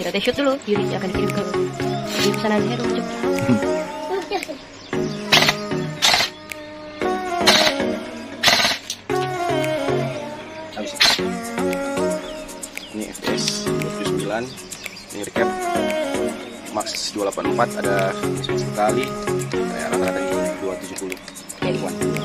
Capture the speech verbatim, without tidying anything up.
Kita tes shoot dulu, Yuri akan dikirim ke di pesanan Heru Jogja. Habis. Ini F P S dua puluh sembilan, ini recap max dua delapan empat, ada sepuluh kali, kayak rata-rata di dua tujuh puluh. Oke.